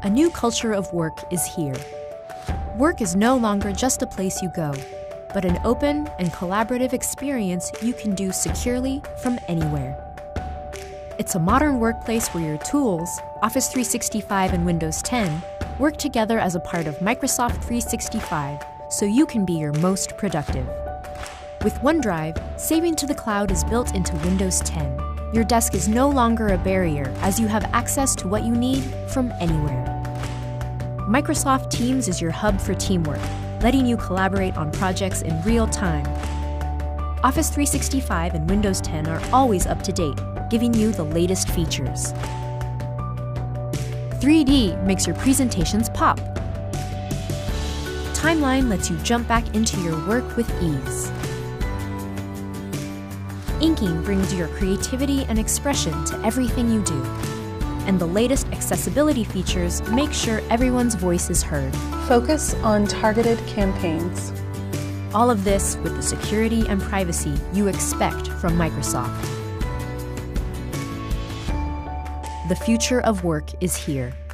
A new culture of work is here. Work is no longer just a place you go, but an open and collaborative experience you can do securely from anywhere. It's a modern workplace where your tools, Office 365 and Windows 10, work together as a part of Microsoft 365 so you can be your most productive. With OneDrive, saving to the cloud is built into Windows 10. Your desk is no longer a barrier as you have access to what you need from anywhere. Microsoft Teams is your hub for teamwork, letting you collaborate on projects in real time. Office 365 and Windows 10 are always up to date, giving you the latest features. 3D makes your presentations pop. Timeline lets you jump back into your work with ease. Inking brings your creativity and expression to everything you do. And the latest accessibility features make sure everyone's voice is heard. Focus on targeted campaigns. All of this with the security and privacy you expect from Microsoft. The future of work is here.